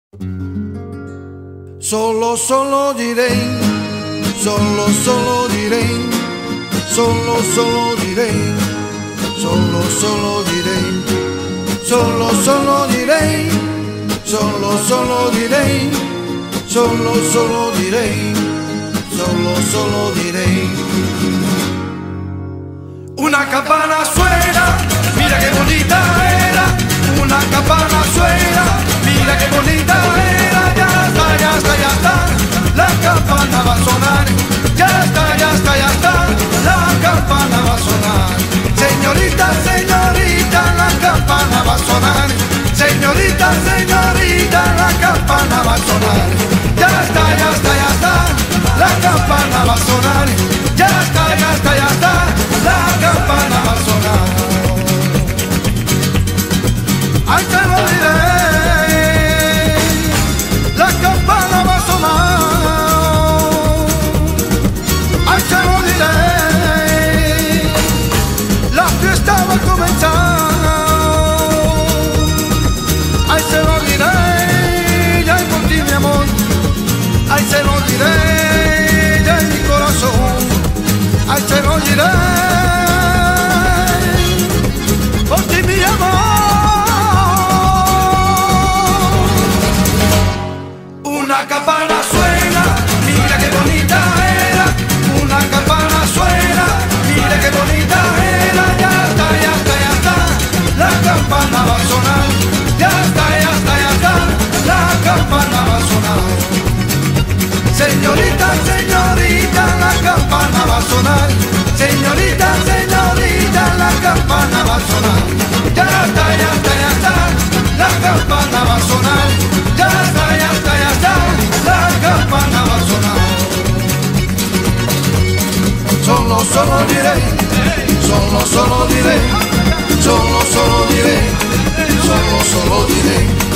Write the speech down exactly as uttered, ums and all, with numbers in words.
Solo, solo direi, solo, solo direi, solo, solo direi, solo, solo direi, solo, solo direi, solo, solo direi, solo, solo direi, solo, solo direi. Una campana suena, mira que bonita era, una campana suena, mira que bonita era, ya está, ya está, ya está, la campana va a sonar, ya está, ya está, ya está, la campana va a sonar. Señorita, señorita, la campana va a sonar, señorita, señorita, la campana va a sonar, ya está, ya está, ya está, la campana va a sonar, ya está, ya está, ya está, la campana va a sonar. Ay, te lo diré, la campana va a sonar. Ay, te lo diré, la fiesta va a comenzar. Ay, se lo diré, ya por ti mi amor. Ay, se lo diré, ya en mi corazón. Ay, se lo diré, por ti mi amor. Una campana suena, mira qué bonita era, una campana suena, mira qué bonita era, ya está, ya está, ya está, la campana va a sonar, ya está, ya está, ya está, la campana va a sonar. Señorita, señorita, la campana va a sonar, señorita, señorita, la campana va a sonar, ya está, ya está, ya está, la campana va a sonar, ya está, ya está, ya está, la campana va a sonar. Solo, solo diré, solo, solo diré, solo, solo diré, solo, solo diré.